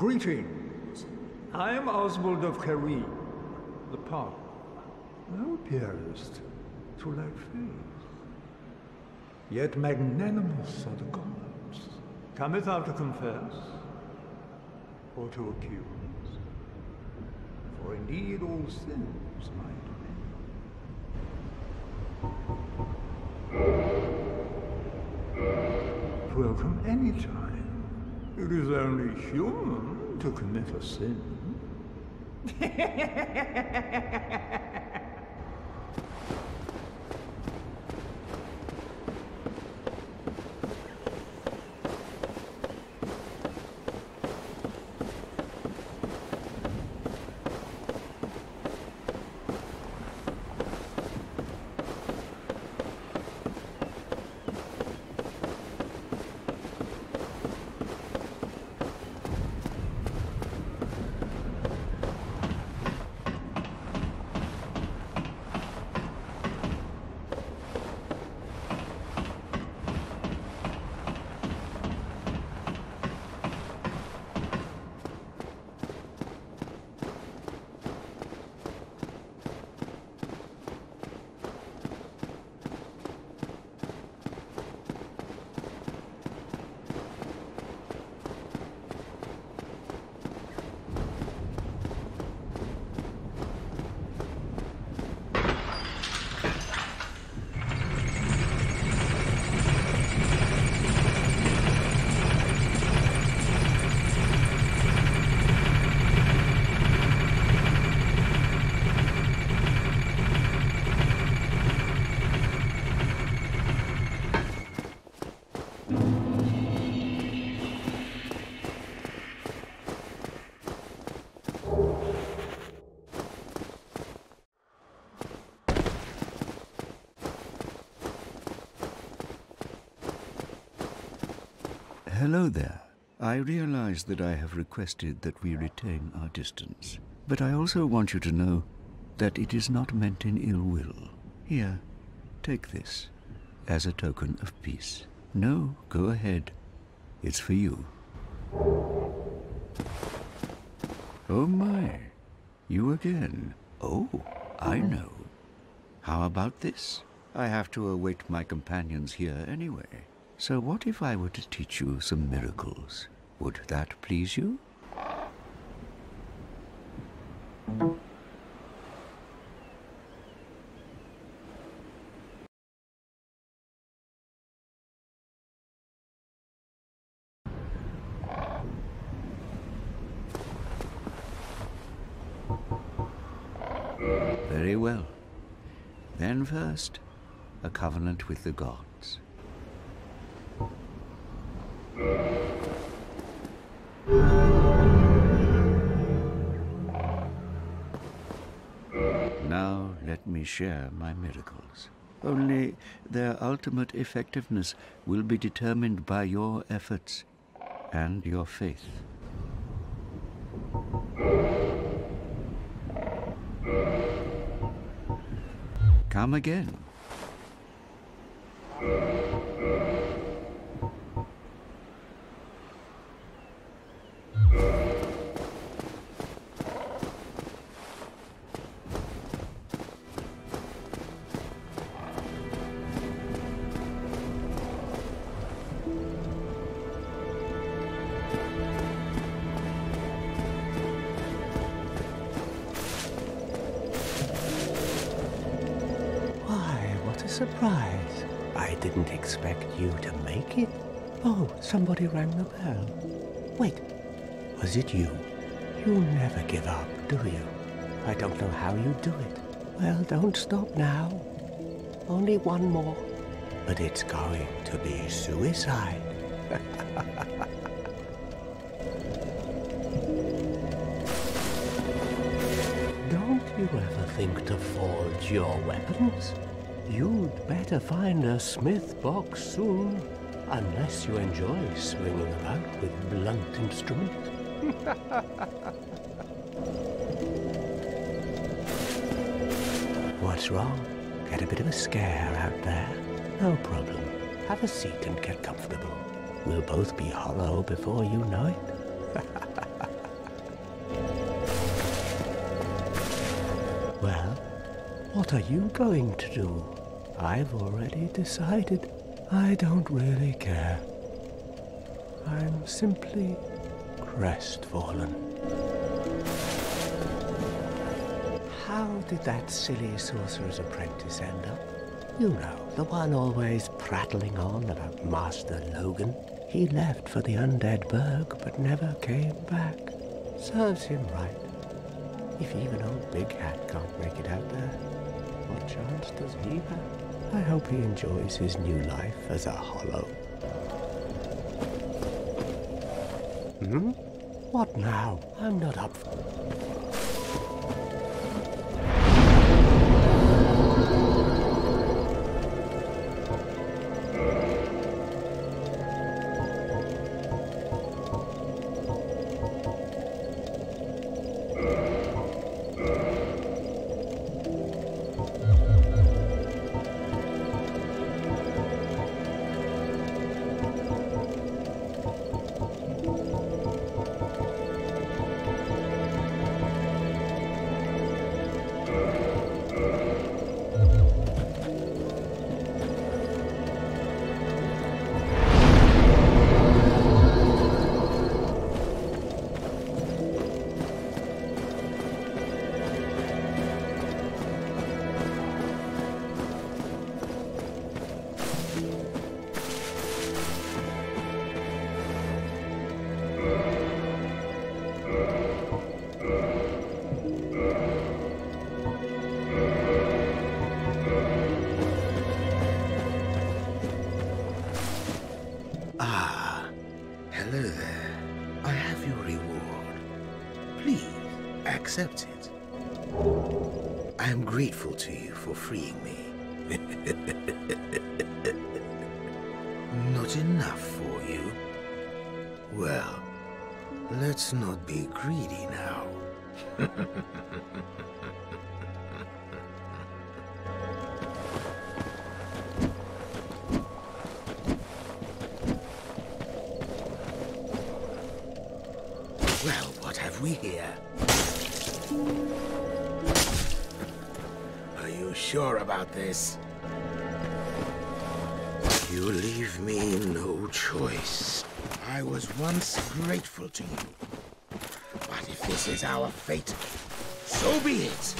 Greetings. I am Oswald of Careem, the Park. Thou appearest to lack faith. Yet magnanimous are the gods. Cometh thou to confess, or to accuse? For indeed all sins might be. 'Twill come any time. It is only human to commit a sin. Hello there. I realize that I have requested that we retain our distance, but I also want you to know that it is not meant in ill will. Here, take this as a token of peace. No, go ahead. It's for you. Oh my, you again. Oh, I know. How about this? I have to await my companions here anyway. So what if I were to teach you some miracles? Would that please you? Very well. Then first, a covenant with the gods. Now let me share my miracles. Only their ultimate effectiveness will be determined by your efforts and your faith. Come again. Surprise. I didn't expect you to make it. Oh, somebody rang the bell. Wait, was it you? You never give up, do you? I don't know how you do it. Well, don't stop now. Only one more. But it's going to be suicide. Don't you ever think to forge your weapons? You'd better find a smith box soon, unless you enjoy swinging about with blunt instruments. What's wrong? Get a bit of a scare out there? No problem. Have a seat and get comfortable. We'll both be hollow before you know it. Well, what are you going to do? I've already decided. I don't really care. I'm simply crestfallen. How did that silly sorcerer's apprentice end up? You know, the one always prattling on about Master Logan. He left for the undead burg, but never came back. Serves him right. If even old Big Hat can't make it out there, what chance does he have? I hope he enjoys his new life as a hollow. What now? I'm not up for... Hello there. I have your reward. Please, accept it. I am grateful to you for freeing me. Not enough for you? Well, let's not be greedy now. Well, what have we here? Are you sure about this? You leave me no choice. I was once grateful to you. But if this is our fate, so be it.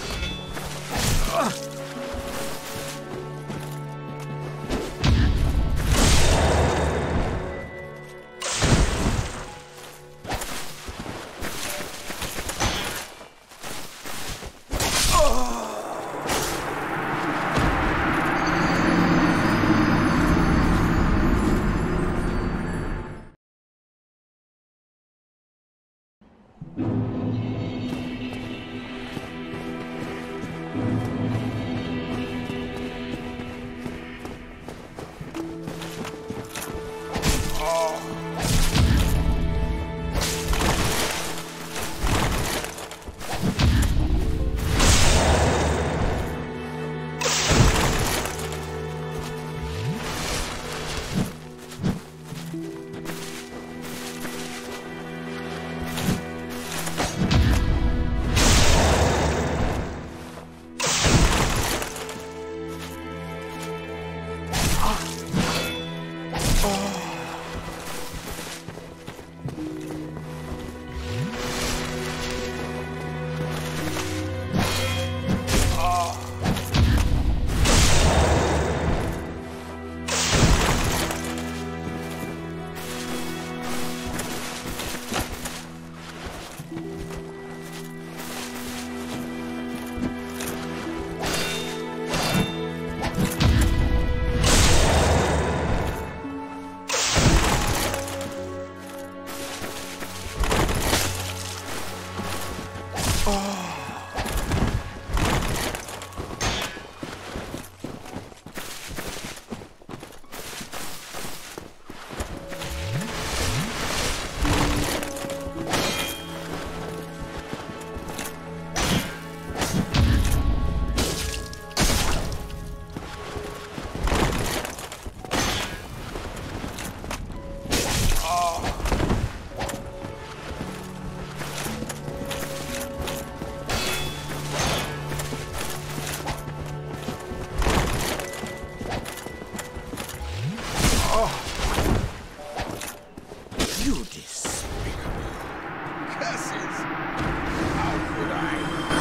Despicable. Curses! How could I?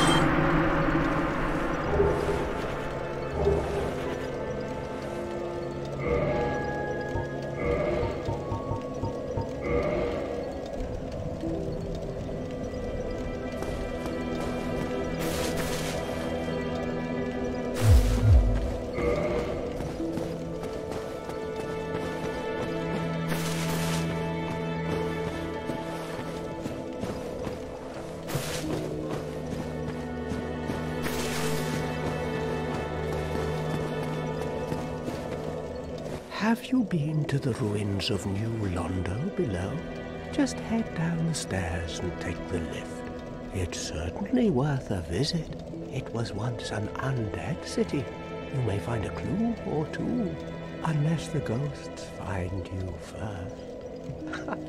Have you been to the ruins of New Londo below? Just head down the stairs and take the lift. It's certainly worth a visit. It was once an undead city. You may find a clue or two, unless the ghosts find you first.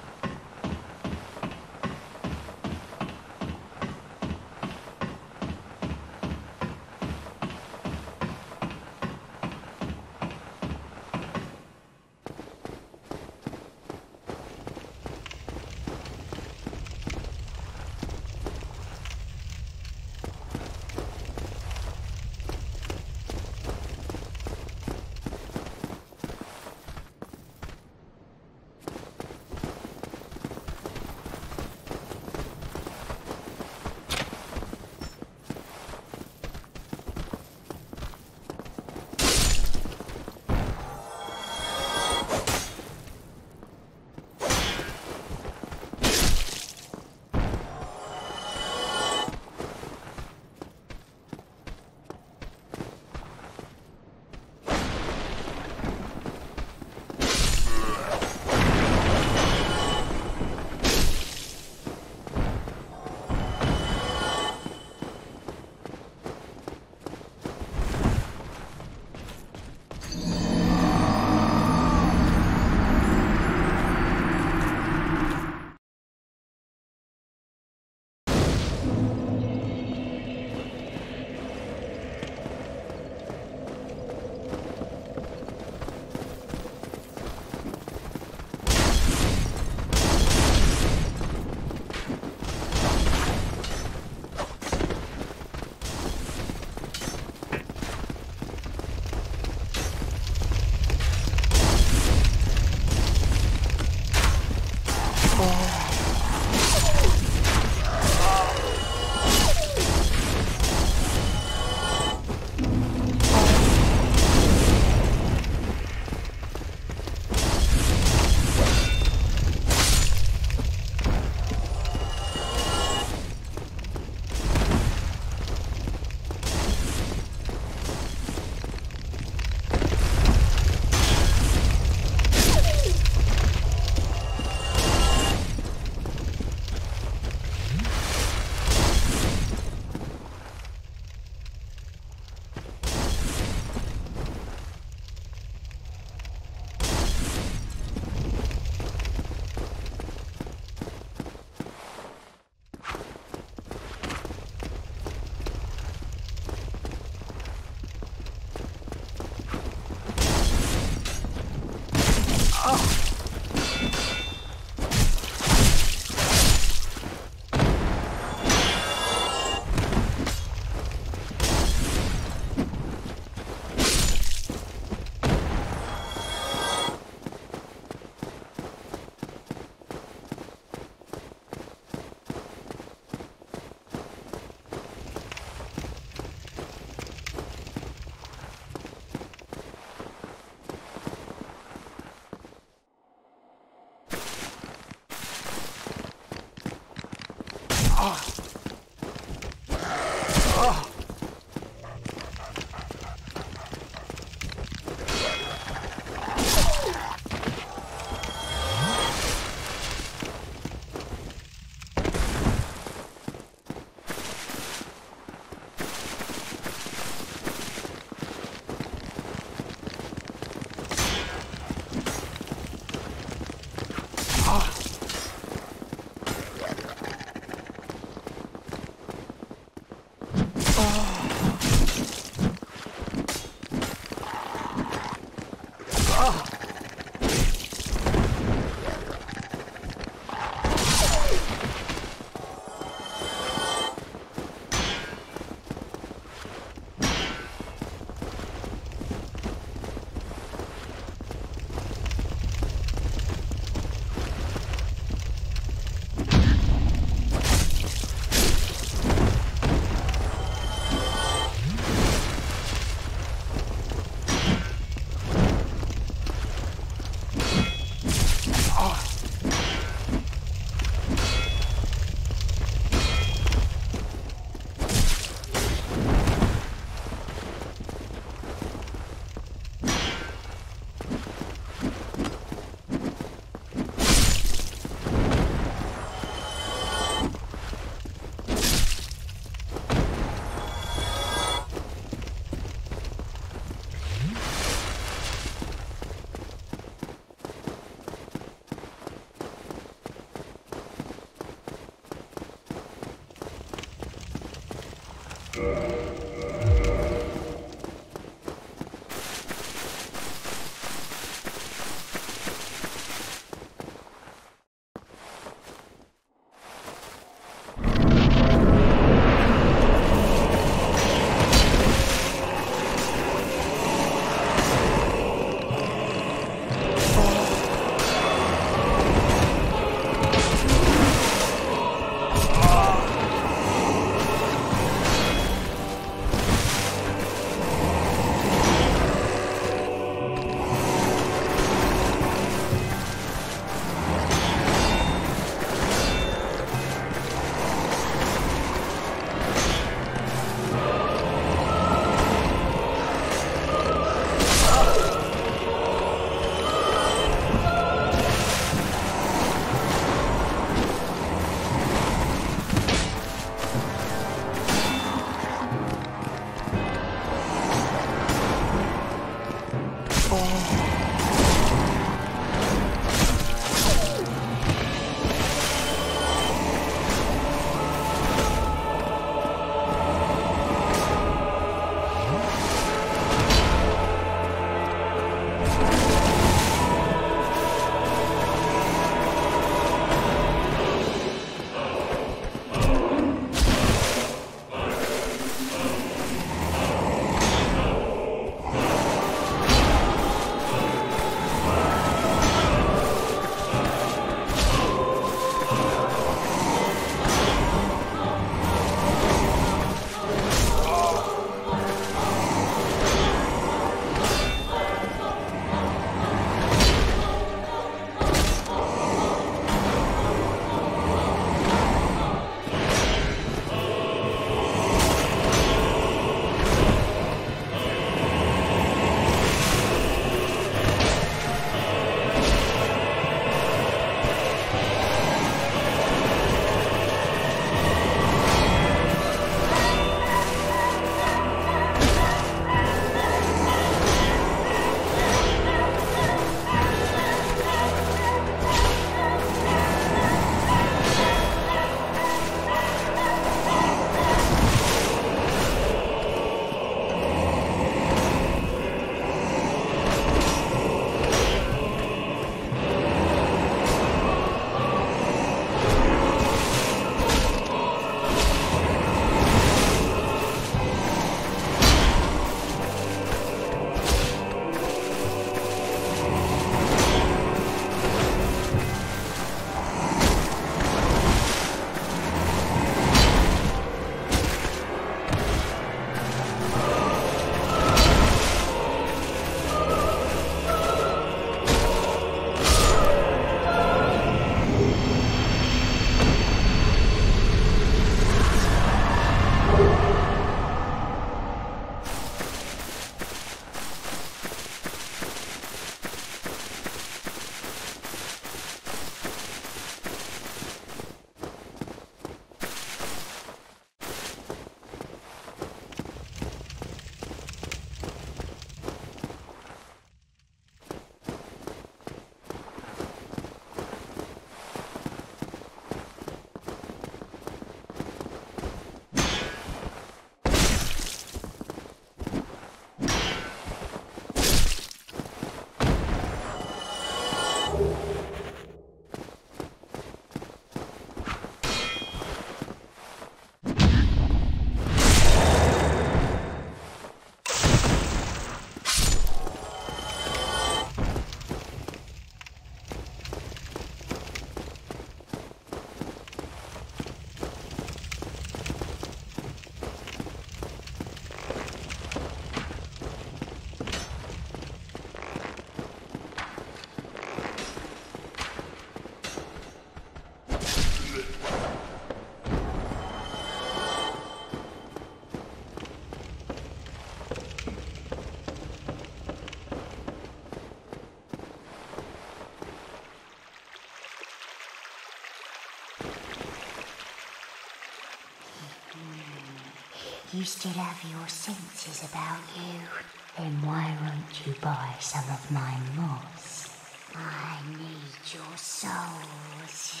You still have your senses about you. Then why won't you buy some of my moss? I need your souls.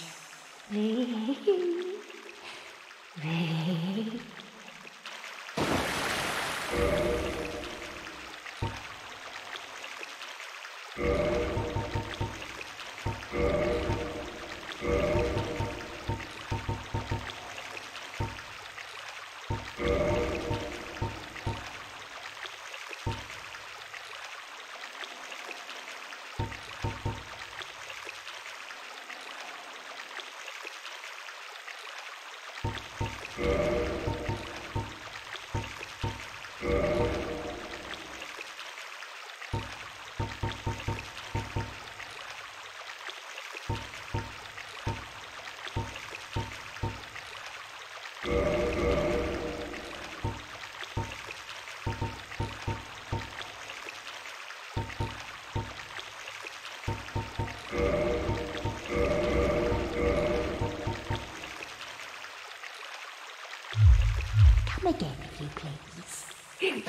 Come again, if you please.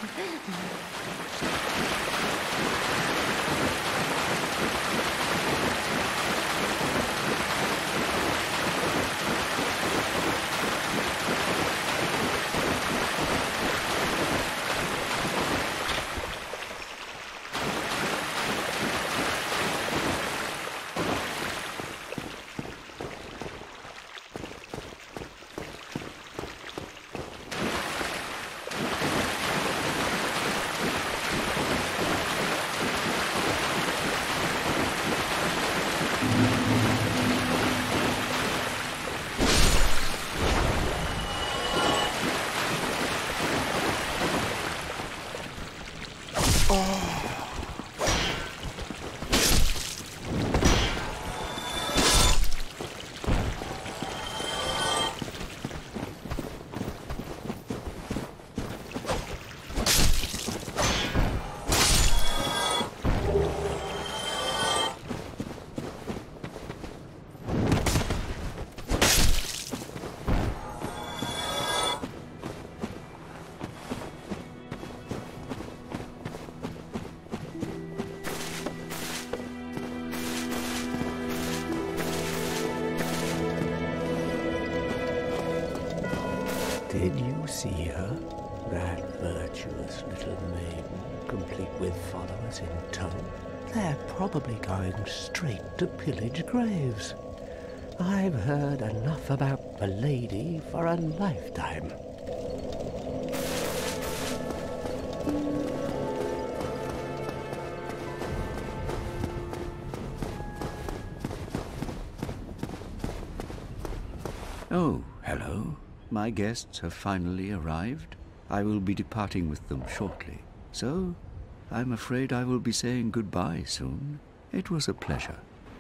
Did you see her? That virtuous little maiden, complete with followers in tow? They're probably going straight to pillage graves. I've heard enough about the lady for a lifetime. Oh, hello. My guests have finally arrived. I will be departing with them shortly. So, I'm afraid I will be saying goodbye soon. It was a pleasure.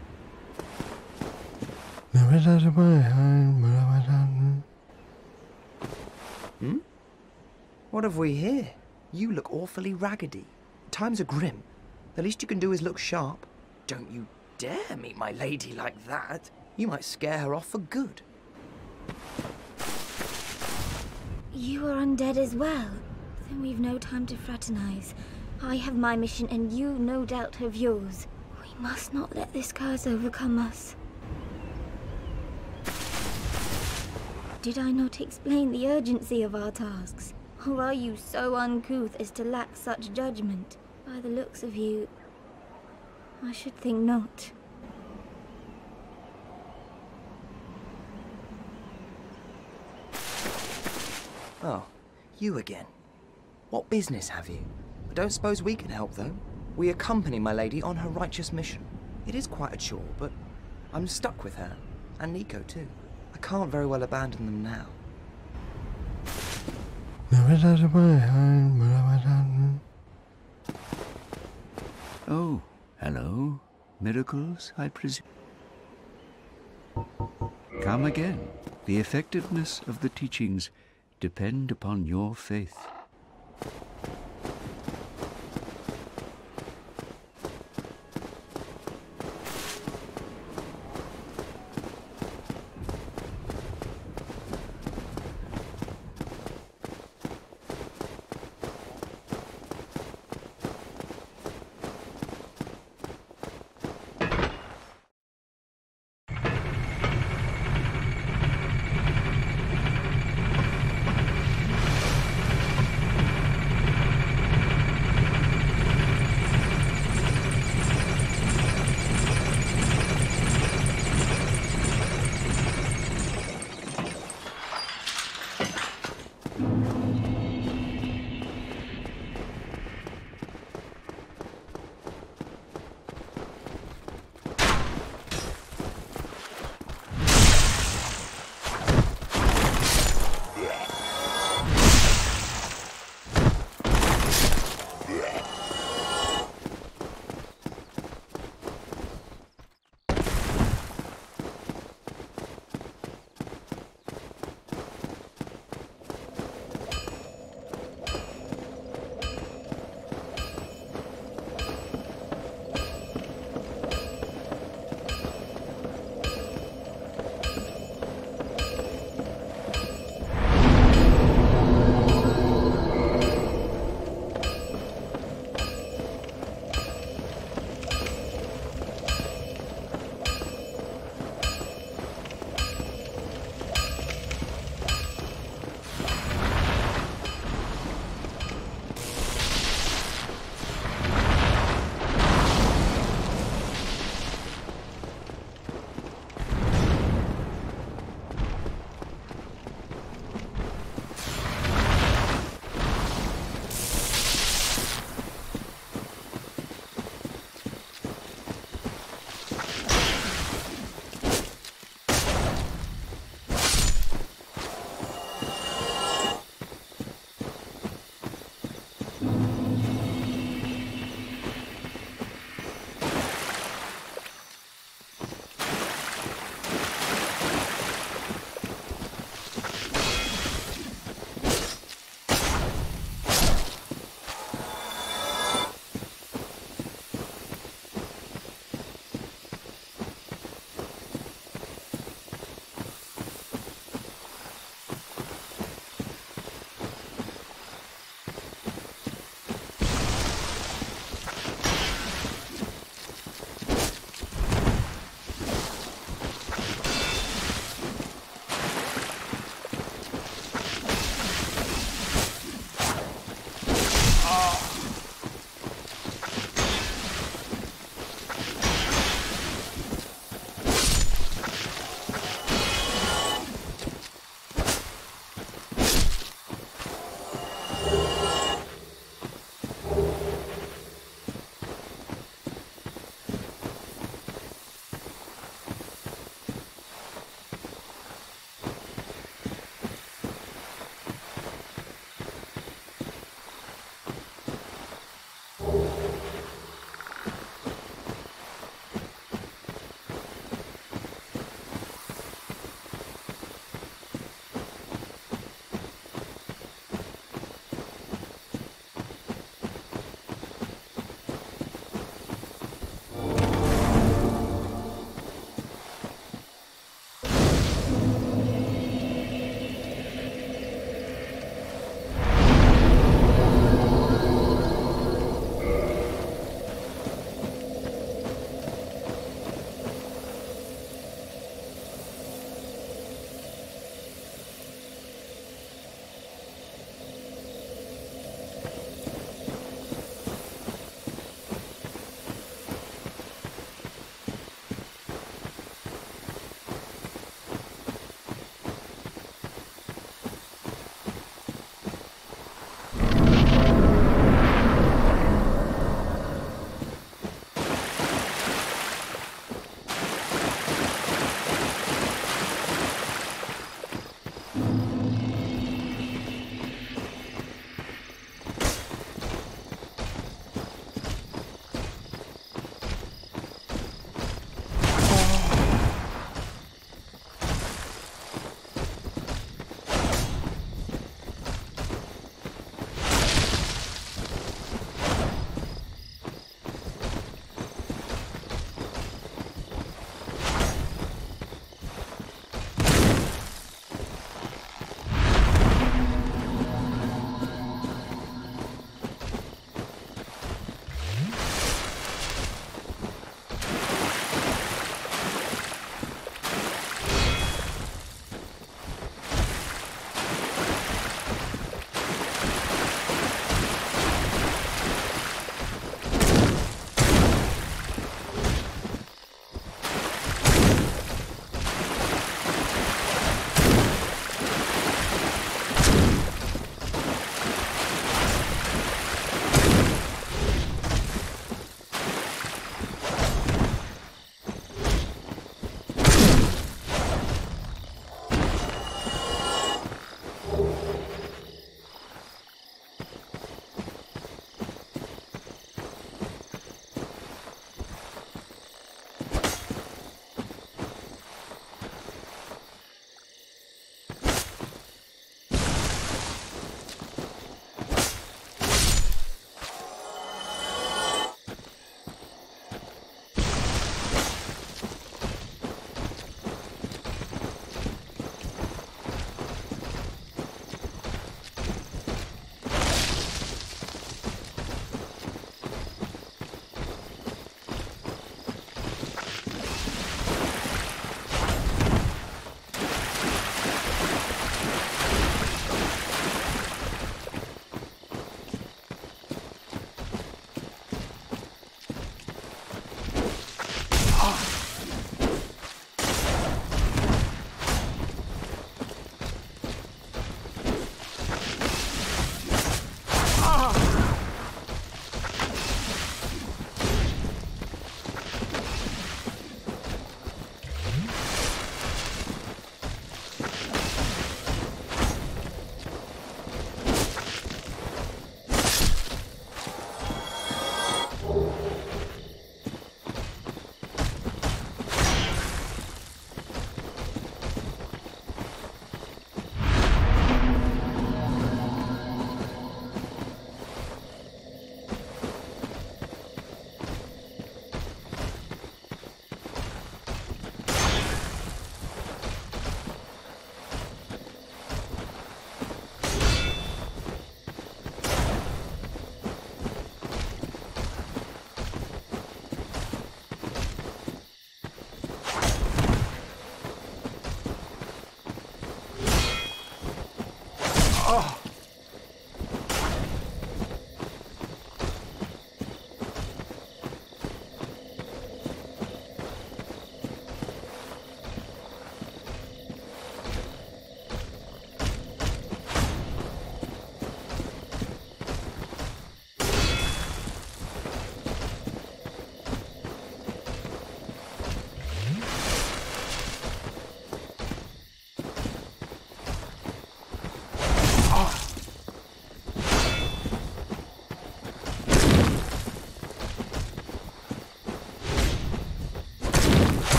What have we here? You look awfully raggedy. Times are grim. The least you can do is look sharp. Don't you dare meet my lady like that. You might scare her off for good. You are undead as well. Then we've no time to fraternize. I have my mission and you no doubt have yours. We must not let this curse overcome us. Did I not explain the urgency of our tasks? Or are you so uncouth as to lack such judgment? By the looks of you, I should think not. Oh, you again. What business have you? I don't suppose we can help, though. We accompany my lady on her righteous mission. It is quite a chore, but I'm stuck with her. And Nico, too. I can't very well abandon them now. Oh, hello. Miracles, I presume. Come again. The effectiveness of the teachings depend upon your faith.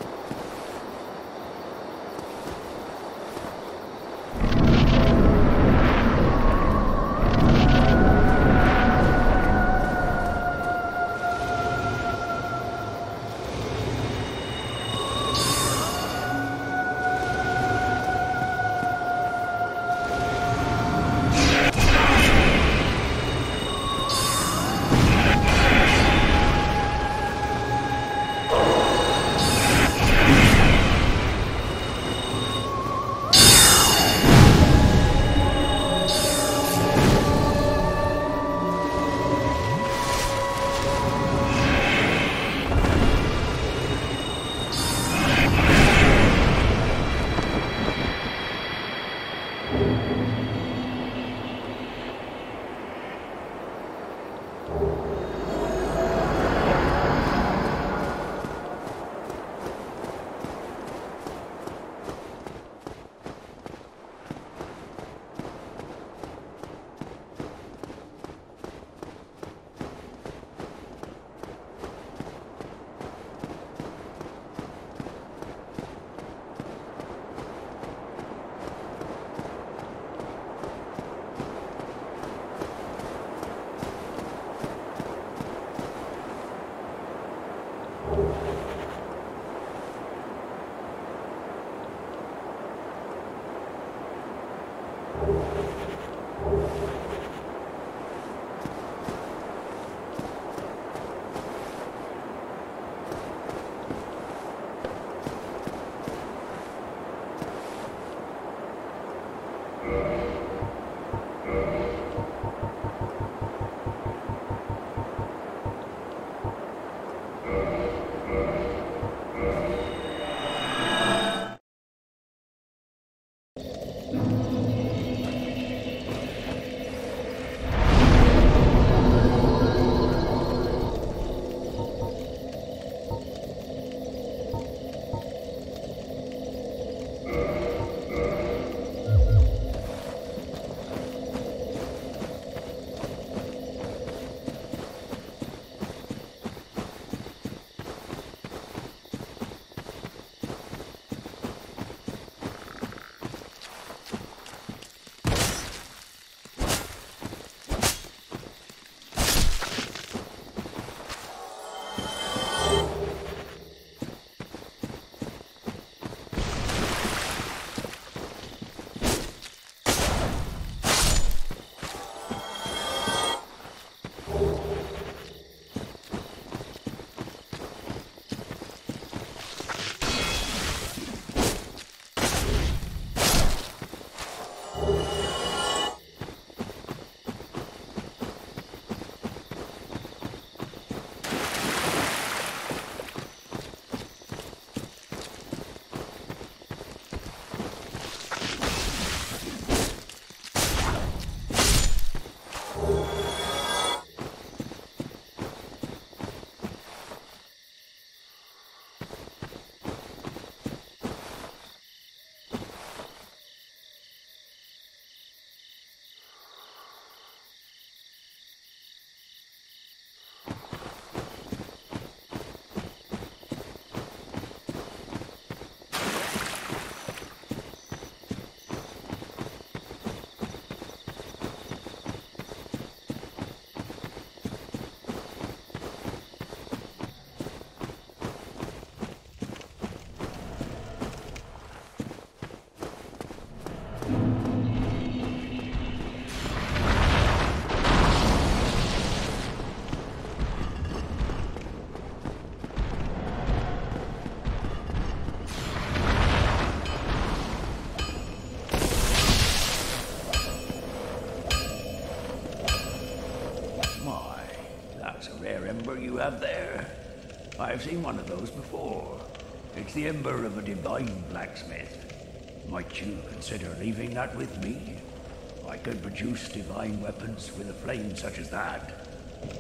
You have there. I've seen one of those before. It's the ember of a divine blacksmith. Might you consider leaving that with me? I could produce divine weapons with a flame such as that.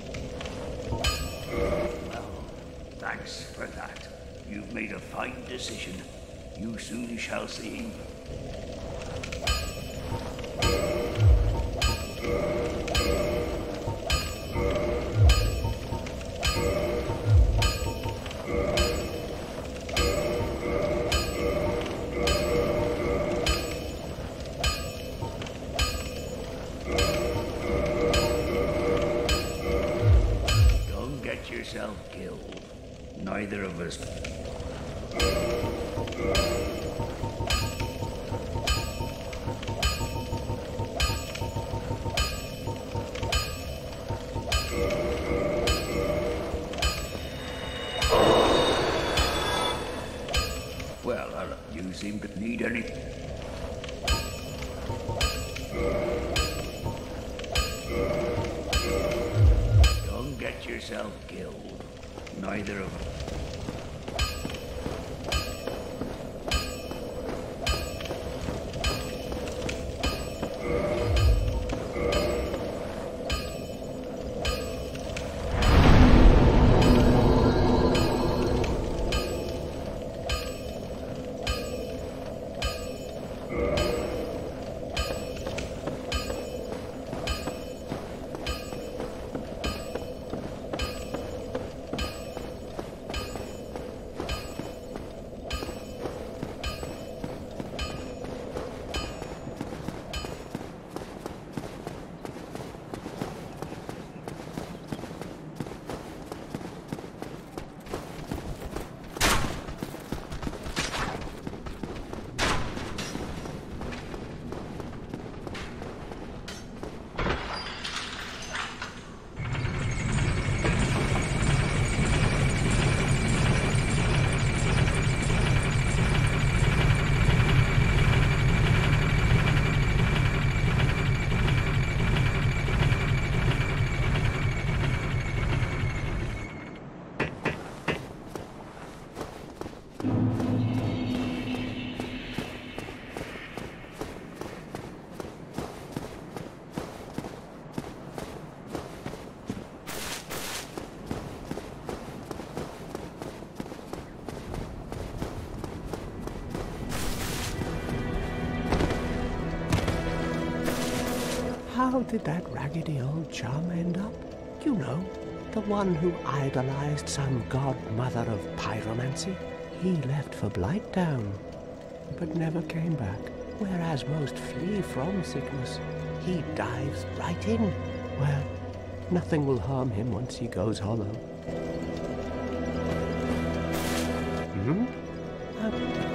Well, thanks for that. You've made a fine decision. You soon shall see. neither of us... Well, you seem to need any... Don't get yourself killed. Neither of us. How did that raggedy old chum end up? You know, the one who idolized some godmother of pyromancy. He left for Blighttown, but never came back. Whereas most flee from sickness, he dives right in. Well, nothing will harm him once he goes hollow.